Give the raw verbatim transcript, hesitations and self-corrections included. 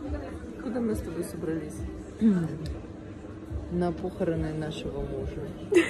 Куда мы с тобой собрались? На похороны нашего мужа.